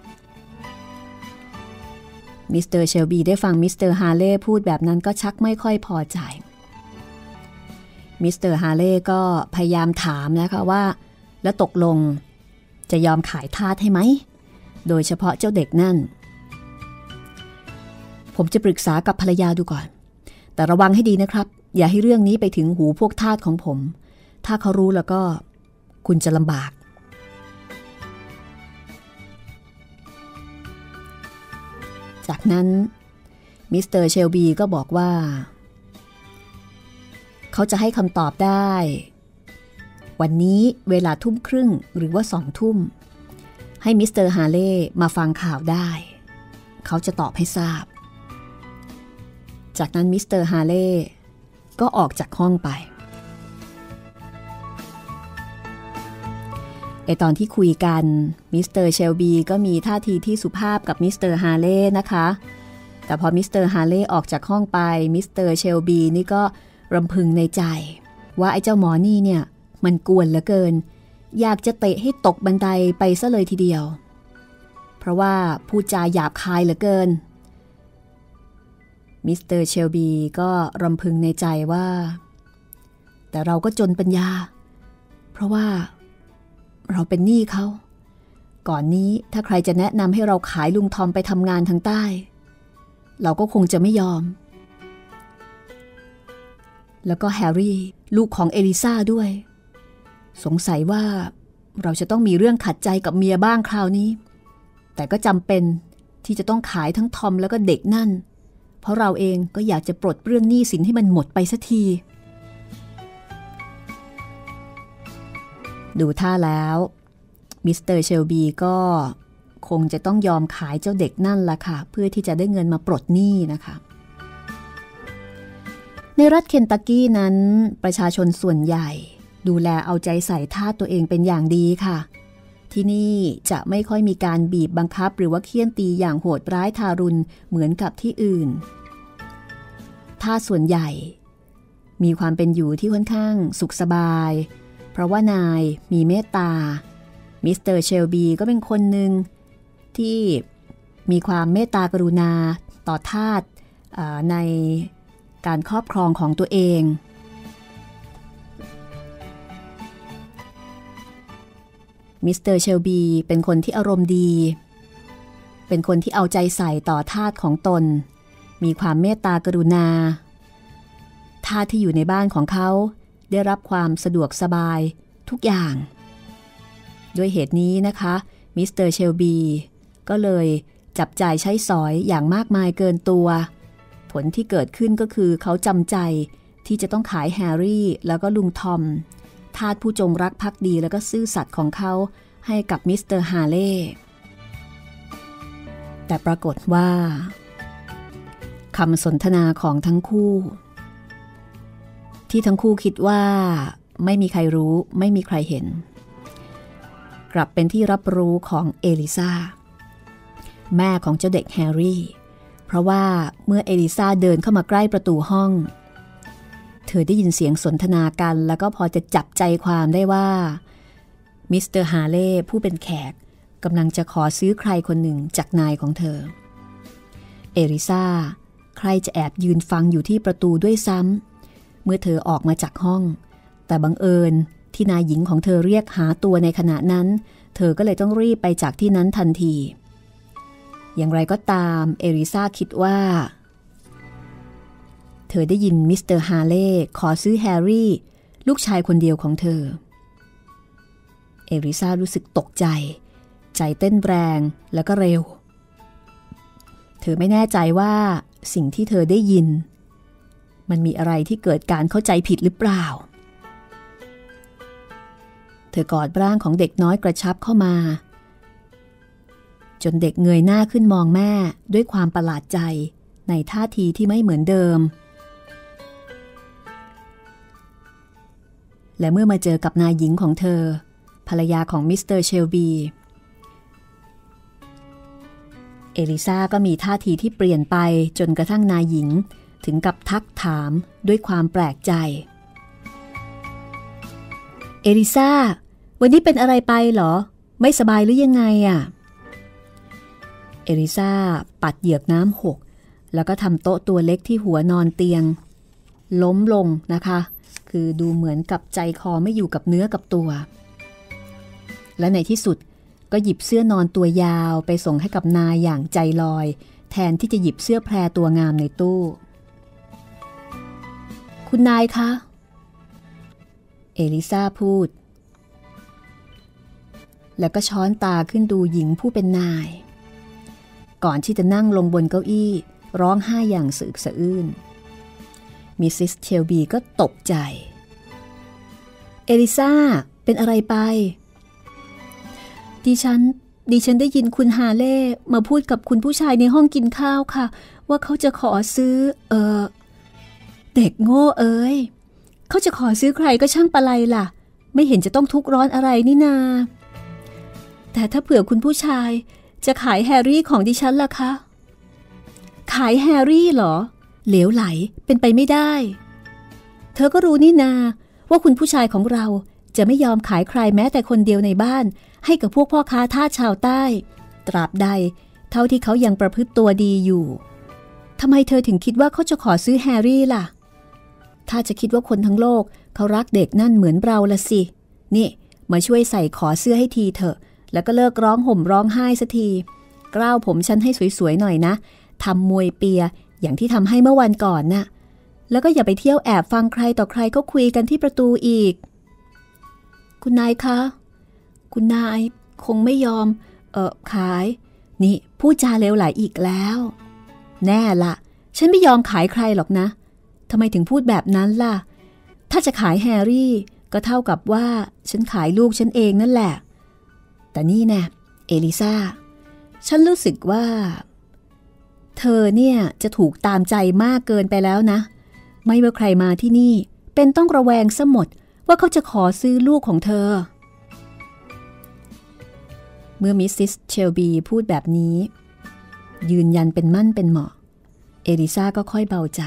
A: มิสเตอร์เชลบีได้ฟังมิสเตอร์ฮาร์เลย์พูดแบบนั้นก็ชักไม่ค่อยพอใจมิสเตอร์ฮาร์เลย์ก็พยายามถามนะคะว่าแล้วตกลงจะยอมขายทาสให้ไหมโดยเฉพาะเจ้าเด็กนั่นผมจะปรึกษากับภรรยาดูก่อนแต่ระวังให้ดีนะครับอย่าให้เรื่องนี้ไปถึงหูพวกทาสของผมถ้าเขารู้แล้วก็คุณจะลำบากจากนั้นมิสเตอร์เชลบีก็บอกว่าเขาจะให้คำตอบได้วันนี้เวลาทุ่มครึ่งหรือว่าสองทุ่มให้มิสเตอร์ฮาร์เลย์มาฟังข่าวได้เขาจะตอบให้ทราบจากนั้นมิสเตอร์ฮาร์เลย์ก็ออกจากห้องไปไอตอนที่คุยกันมิสเตอร์เชลบีก็มีท่าทีที่สุภาพกับมิสเตอร์ฮาร์เลย์นะคะแต่พอมิสเตอร์ฮาร์เลย์ออกจากห้องไปมิสเตอร์เชลบีนี่ก็รำพึงในใจว่าไอ้เจ้าหมอนี่เนี่ยมันกวนเหลือเกินอยากจะเตะให้ตกบันไดไปซะเลยทีเดียวเพราะว่าพูดจาหยาบคายเหลือเกินมิสเตอร์เชลบีก็รำพึงในใจว่าแต่เราก็จนปัญญาเพราะว่าเราเป็นหนี้เขาก่อนนี้ถ้าใครจะแนะนำให้เราขายลุงทอมไปทำงานทางใต้เราก็คงจะไม่ยอมแล้วก็แฮร์รี่ลูกของเอลิซาด้วยสงสัยว่าเราจะต้องมีเรื่องขัดใจกับเมียบ้างคราวนี้แต่ก็จำเป็นที่จะต้องขายทั้งทอมแล้วก็เด็กนั่นเพราะเราเองก็อยากจะปลดเรื่องหนี้สินให้มันหมดไปสักทีดูท่าแล้วมิสเตอร์เชลบีก็คงจะต้องยอมขายเจ้าเด็กนั่นละค่ะเพื่อที่จะได้เงินมาปลดหนี้นะคะในรัฐเคนตักกี้นั้นประชาชนส่วนใหญ่ดูแลเอาใจใส่ทาสตัวเองเป็นอย่างดีค่ะที่นี่จะไม่ค่อยมีการบีบบังคับหรือว่าเฆี่ยนตีอย่างโหดร้ายทารุณเหมือนกับที่อื่นทาสส่วนใหญ่มีความเป็นอยู่ที่ค่อนข้างสุขสบายเพราะว่านายมีเมตตามิสเตอร์เชลบีก็เป็นคนหนึ่งที่มีความเมตตากรุณาต่อทาสในการครอบครองของตัวเองมิสเตอร์เชลบีเป็นคนที่อารมณ์ดีเป็นคนที่เอาใจใส่ต่อทาสของตนมีความเมตตากรุณาทาสที่อยู่ในบ้านของเขาได้รับความสะดวกสบายทุกอย่างด้วยเหตุนี้นะคะมิสเตอร์เชลบีก็เลยจับจ่ายใช้สอยอย่างมากมายเกินตัวผลที่เกิดขึ้นก็คือเขาจำใจที่จะต้องขายแฮร์รี่แล้วก็ลุงทอมทาสผู้จงรักภักดีแล้วก็ซื่อสัตย์ของเขาให้กับมิสเตอร์ฮาร์เลย์แต่ปรากฏว่าคำสนทนาของทั้งคู่ที่ทั้งคู่คิดว่าไม่มีใครรู้ไม่มีใครเห็นกลับเป็นที่รับรู้ของเอลิซาแม่ของเจ้าเด็กแฮร์รี่เพราะว่าเมื่อเอลิซาเดินเข้ามาใกล้ประตูห้องเธอได้ยินเสียงสนทนากันแล้วก็พอจะจับใจความได้ว่ามิสเตอร์ฮาร์เลย์ผู้เป็นแขกกำลังจะขอซื้อใครคนหนึ่งจากนายของเธอเอลิซาใครจะแอบยืนฟังอยู่ที่ประตูด้วยซ้ำเมื่อเธอออกมาจากห้องแต่บังเอิญที่นายหญิงของเธอเรียกหาตัวในขณะนั้นเธอก็เลยต้องรีบไปจากที่นั้นทันทีอย่างไรก็ตามเอลิซาคิดว่าเธอได้ยินมิสเตอร์ฮาร์เลย์ขอซื้อแฮร์รี่ลูกชายคนเดียวของเธอเอลิซารู้สึกตกใจใจเต้นแรงแล้วก็เร็วเธอไม่แน่ใจว่าสิ่งที่เธอได้ยินมันมีอะไรที่เกิดการเข้าใจผิดหรือเปล่าเธอกอดร่างของเด็กน้อยกระชับเข้ามาจนเด็กเงยหน้าขึ้นมองแม่ด้วยความประหลาดใจในท่าทีที่ไม่เหมือนเดิมและเมื่อมาเจอกับนายหญิงของเธอภรรยาของมิสเตอร์เชลบีเอลิซาก็มีท่าทีที่เปลี่ยนไปจนกระทั่งนายหญิงถึงกับทักถามด้วยความแปลกใจเอลิซาวันนี้เป็นอะไรไปเหรอไม่สบายหรือยังไงอ่ะเอลิซาปัดเหยือกน้ำหกแล้วก็ทำโต๊ะตัวเล็กที่หัวนอนเตียงล้มลงนะคะคือดูเหมือนกับใจคอไม่อยู่กับเนื้อกับตัวและในที่สุดก็หยิบเสื้อนอนตัวยาวไปส่งให้กับนายอย่างใจลอยแทนที่จะหยิบเสื้อแพรตัวงามในตู้คุณนายคะเอลิซาพูดแล้วก็ช้อนตาขึ้นดูหญิงผู้เป็นนายก่อนที่จะนั่งลงบนเก้าอี้ร้องไห้อย่างสะอึกสะอื้นมิสซิสเชลบีก็ตกใจเอลิซาเป็นอะไรไปดิฉันดิฉันได้ยินคุณฮาเล่มาพูดกับคุณผู้ชายในห้องกินข้าวค่ะว่าเขาจะขอซื้อเออเด็กโง่เอ้ยเขาจะขอซื้อใครก็ช่างปะไรล่ะไม่เห็นจะต้องทุกข์ร้อนอะไรนี่นาแต่ถ้าเผื่อคุณผู้ชายจะขายแฮร์รี่ของดิฉันล่ะคะขายแฮร์รี่เหรอเหลวไหลเป็นไปไม่ได้เธอก็รู้นี่นาว่าคุณผู้ชายของเราจะไม่ยอมขายใครแม้แต่คนเดียวในบ้านให้กับพวกพ่อค้าทาสชาวใต้ตราบใดเท่าที่เขายังประพฤติตัวดีอยู่ทำไมเธอถึงคิดว่าเขาจะขอซื้อแฮร์รี่ล่ะถ้าจะคิดว่าคนทั้งโลกเขารักเด็กนั่นเหมือนเราละสินี่มาช่วยใส่ขอเสื้อให้ทีเถอะแล้วก็เลิกร้องห่มร้องไห้สักทีกล้าวผมฉันให้สวยๆหน่อยนะทำมวยเปียอย่างที่ทำให้เมื่อวันก่อนน่ะแล้วก็อย่าไปเที่ยวแอบฟังใครต่อใครเขาคุยกันที่ประตูอีกคุณนายคะคุณนายคงไม่ยอมเออขายนี่พูดจาเลวไหลอีกแล้วแน่ละฉันไม่ยอมขายใครหรอกนะทำไมถึงพูดแบบนั้นล่ะถ้าจะขายแฮร์รี่ก็เท่ากับว่าฉันขายลูกฉันเองนั่นแหละแต่นี่แน่เอลิซาฉันรู้สึกว่าเธอเนี่ยจะถูกตามใจมากเกินไปแล้วนะไม่ว่าใครมาที่นี่เป็นต้องระแวงซะหมดว่าเขาจะขอซื้อลูกของเธอเมื่อมิสซิสเชลบีพูดแบบนี้ยืนยันเป็นมั่นเป็นเหมาะเอลิซาก็ค่อยเบาใจ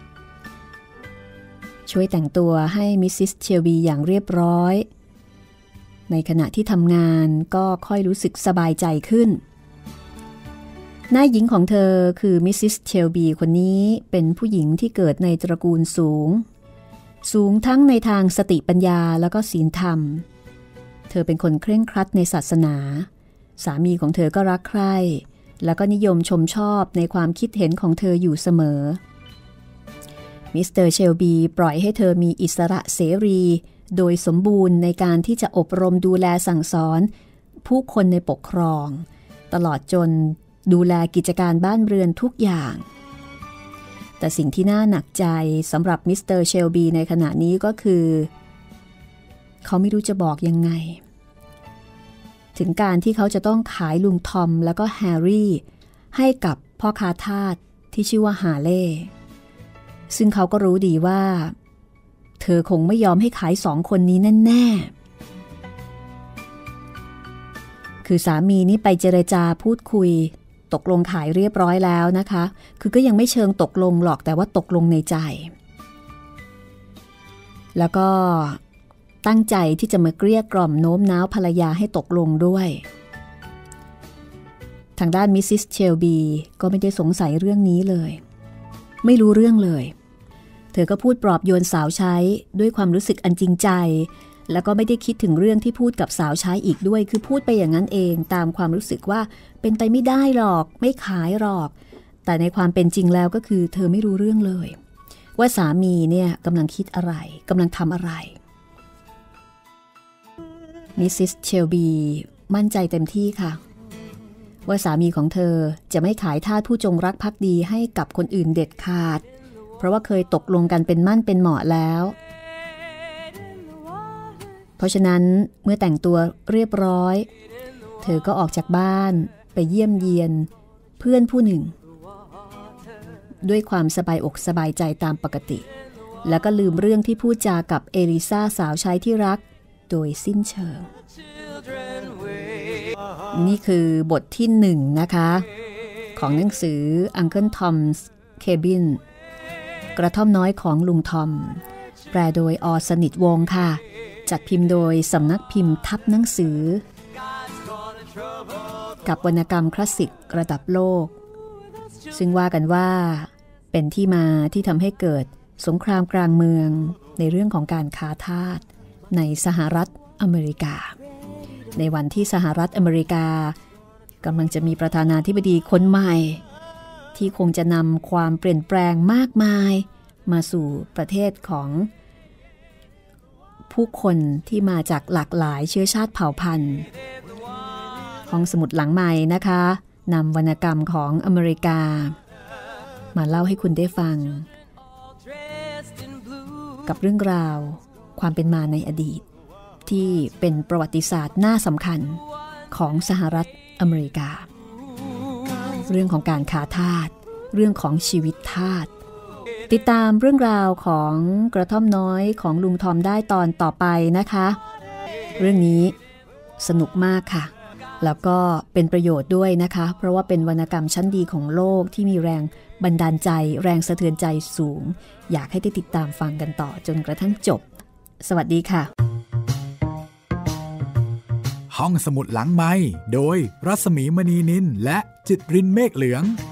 A: ช่วยแต่งตัวให้มิสซิสเชลบีอย่างเรียบร้อยในขณะที่ทำงานก็ค่อยรู้สึกสบายใจขึ้นนายหญิงของเธอคือมิสซิสเชลบีคนนี้เป็นผู้หญิงที่เกิดในตระกูลสูงสูงทั้งในทางสติปัญญาแล้วก็ศีลธรรมเธอเป็นคนเคร่งครัดในศาสนาสามีของเธอก็รักใคร่แล้วก็นิยมชมชอบในความคิดเห็นของเธออยู่เสมอมิสเตอร์เชลบีปล่อยให้เธอมีอิสระเสรีโดยสมบูรณ์ในการที่จะอบรมดูแลสั่งสอนผู้คนในปกครองตลอดจนดูแลกิจการบ้านเรือนทุกอย่างแต่สิ่งที่น่าหนักใจสำหรับมิสเตอร์เชลบีในขณะนี้ก็คือเขาไม่รู้จะบอกยังไงถึงการที่เขาจะต้องขายลุงทอมแล้วก็แฮร์รี่ให้กับพ่อค้าทาสที่ชื่อว่าฮาเล่ซึ่งเขาก็รู้ดีว่าเธอคงไม่ยอมให้ขายสองคนนี้แน่ๆคือสามีนี่ไปเจรจาพูดคุยตกลงขายเรียบร้อยแล้วนะคะคือก็ยังไม่เชิงตกลงหรอกแต่ว่าตกลงในใจแล้วก็ตั้งใจที่จะมาเกลี้ยกล่อมโน้มน้าวภรรยาให้ตกลงด้วยทางด้านมิสซิสเชลบีก็ไม่ได้สงสัยเรื่องนี้เลยไม่รู้เรื่องเลยเธอก็พูดปลอบโยนสาวใช้ด้วยความรู้สึกอันจริงใจแล้วก็ไม่ได้คิดถึงเรื่องที่พูดกับสาวใช้อีกด้วยคือพูดไปอย่างนั้นเองตามความรู้สึกว่าเป็นไปไม่ได้หรอกไม่ขายหรอกแต่ในความเป็นจริงแล้วก็คือเธอไม่รู้เรื่องเลยว่าสามีเนี่ยกำลังคิดอะไรกำลังทำอะไรมิสซิสเชลบีมั่นใจเต็มที่ค่ะว่าสามีของเธอจะไม่ขายทาสผู้จงรักภักดีให้กับคนอื่นเด็ดขาดเพราะว่าเคยตกลงกันเป็นมั่นเป็นเหมาะแล้วเพราะฉะนั้นเมื่อแต่งตัวเรียบร้อยเธอก็ออกจากบ้านไปเยี่ยมเยียนเพื่อนผู้หนึ่งด้วยความสบายอกสบายใจตามปกติแล้วก็ลืมเรื่องที่พูดจากับเอลิซาสาวใช้ที่รักโดยสิ้นเชิงนี่คือบทที่หนึ่งนะคะของหนังสือ Uncle Tom's Cabin กระท่อมน้อยของลุงทอมแปลโดยอ.สนิทวงศ์ค่ะจัดพิมพ์โดยสำนักพิมพ์ทับหนังสือกับวรรณกรรมคลาสสิกระดับโลกซึ่งว่ากันว่าเป็นที่มาที่ทำให้เกิดสงครามกลางเมืองในเรื่องของการค้าทาสในสหรัฐอเมริกาในวันที่สหรัฐอเมริกากำลังจะมีประธานาธิบดีคนใหม่ที่คงจะนำความเปลี่ยนแปลงมากมายมาสู่ประเทศของผู้คนที่มาจากหลากหลายเชื้อชาติเผ่าพันธุ์ห้องสมุดหลังใหม่นะคะนำวรรณกรรมของอเมริกามาเล่าให้คุณได้ฟังกับเรื่องราวความเป็นมาในอดีตที่เป็นประวัติศาสตร์น่าสำคัญของสหรัฐอเมริกาเรื่องของการค้าทาสเรื่องของชีวิตทาสติดตามเรื่องราวของกระท่อมน้อยของลุงทอมได้ตอนต่อไปนะคะเรื่องนี้สนุกมากค่ะแล้วก็เป็นประโยชน์ด้วยนะคะเพราะว่าเป็นวรรณกรรมชั้นดีของโลกที่มีแรงบันดาลใจแรงสะเทือนใจสูงอยากให้ได้ติดตามฟังกันต่อจนกระทั่งจบสวัสดีค่ะ
B: ห้องสมุดหลังไมค์โดยรัศมีมณีนินและจิตรินเมฆเหลือง